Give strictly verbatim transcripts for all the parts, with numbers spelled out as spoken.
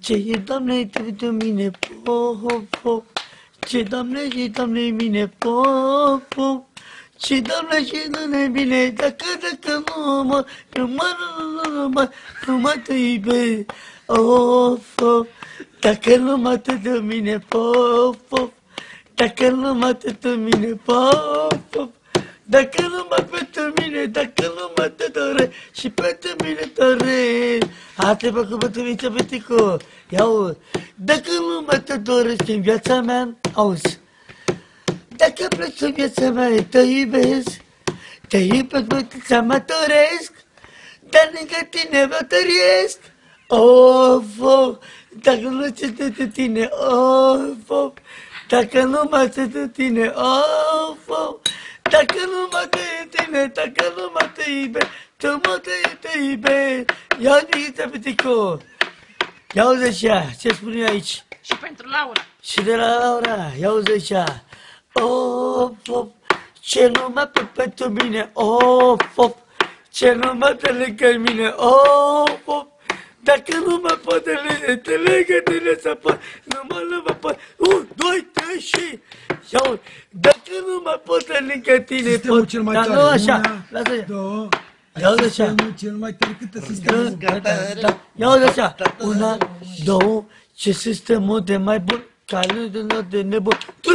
Ce e, Doamne, de mine, pop, pop. Ce, Doamne, și Doamne, mine, pop, pop. Ce, Doamne, și Doamne, bine, dacă, dacă nu mă, nu mă, nu, nu, mă, nu mă te iubesc, oh, pop. Dacă nu mă te de mine, pop, pop. Dacă nu mă te de mine, pop, pop. Dacă nu mă pentru mine, dacă nu mă te doresc și pentru mine doresc. Hai-te bă cu bătăviță, bătico, ia-o. Dacă nu mă te doresc în viața mea, auzi. Dacă pleci în viața mea, te iubesc. Te iubesc, bătița, mă doresc. Dar lângă tine mă trăiesc. Of, of, dacă nu ți de tine, of, of. Dacă nu mă ți de tine, of, of. Dacă nu mă te tine, dacă nu mă te iubesc, tu mă te, te iubesc. Ia-o-te, bătico. Ia-o-zi așa, ce spune aici? Și pentru Laura. Și de la Laura, ia-o-zi așa. Of, of, ce nu mă pe pentru mine, of, of. Ce nu mă te lângă mine, of, of. Dacă nu mă pot te lângă, te lângă tine să pot, nu mă lămă pot. Un, doi, trei și... Ia-o, dacă nu mă pot te lângă tine, sistemul pot... cel mai Dar tare. nu așa, Una, lasă așa. două, Ia-o-zi așa. sistemul cel mai tare. Câte sistemul? Ia-o-zi așa. Una, două, ce sistemul de mai bun, care de nebun.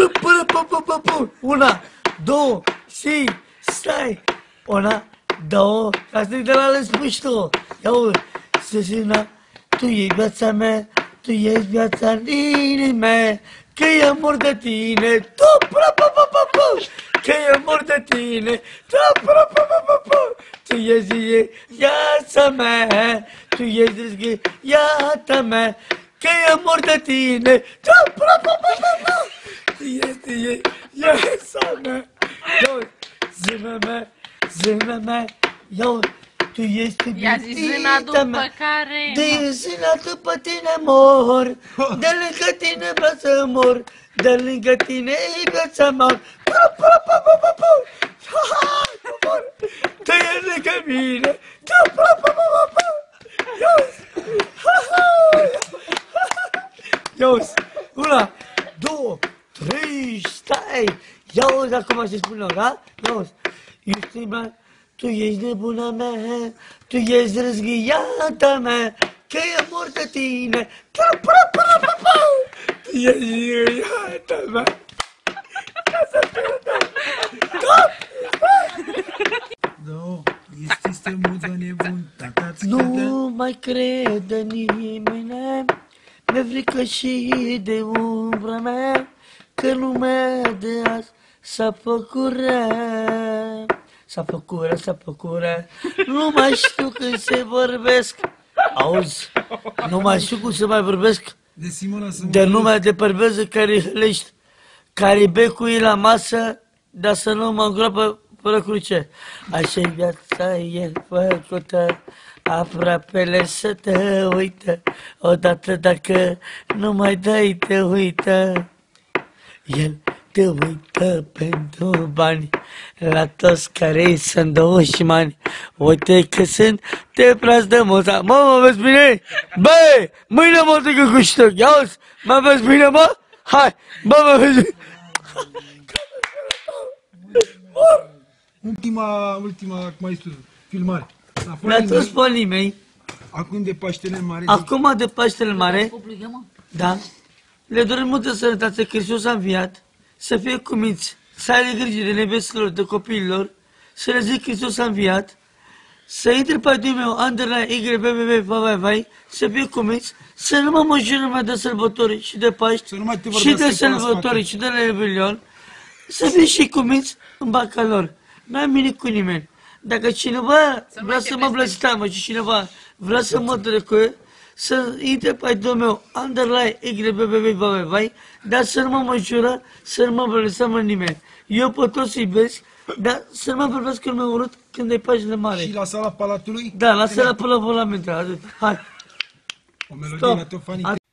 Una, două, și, stai. Una, două, asta e de la răspuns tu. Ia-o, Sesina, tu e viața mea, tu ești viața inimii, că e mor de tine, tu, pra, pa, pa, pa, pa, că e mor de tine, tu, pra, pa, pa, pa, pa, tu ești viața mea, tu ești viața mea, că e mor de tine, tu, pra, pa, pa, pa, pa, tu ești viața mea, eu, zâna mea, zâna mea, eu, tu ești I-a zis zâna după care... De zâna după tine mor, de lângă tine vreau să mor, de lângă tine e viața mea. Tu ești lângă mine, ia-uzi, una, două, trei, stai, ia-uzi acum ce spun eu, da? Ia-uzi, iubirea, tu ești nebuna mea, tu ești răzghiata mea, că e mor de tine, tu ești răzghiata mea, ca să te dau, Două, ești sistemul de nebun. nu mai crede nimeni, mi-e frică și de umbra mea, că lumea de azi s-a făcut rea. S-a făcut rea, s-a făcut rea. Nu mai știu când se vorbesc. Auzi, nu mai știu cum să mai vorbesc. De Simona să De numai de perveză care hălești, care becul e la masă, dar să nu mă îngroapă fără cruce. Așa-i viața e făcută, aproapele să te uită, odată dacă nu mai dai te uită. El te uită pentru bani, la toți care sunt dușmani. Uite că sunt de praz de moza. Mă, mă vezi bine? Băi, mâine mă duc cu ștoc. Ia-uzi, mă vezi bine, mă? Hai, bă, mă vezi bine. Ultima, ultima, cum ai spus, filmare. Mi-a toți polii mei. Acum de Paștele Mare. Acum de Paștele Mare, da, le dorim multă sănătate, că Hristos a înviat, să fie cuminți, să aibă grijă de nebesilor, de copiilor, să le zic Hristos a înviat, să intre pe din meu, underline, y, b, b, b, vai, vai, să fie cuminți, să nu mă măjuri numai de sărbători și de Paști, și de sărbători și de Revelion, să fie și cuminți în baca lor. N-am minit cu nimeni. Dacă cineva vrea să mă blăstamă și cineva vrea să mă trecut, să intre pe ai meu, underline, y, b, b, b, vai, vai, dar să nu mă măjură, să nu mă blăstamă nimeni. Eu pe toți iubesc, dar să nu mă vorbesc când mi-a urât când e Paștele Mare. Și la sala Palatului? Da, la sala până la volamente, atât. Hai. O melodie la Tofani.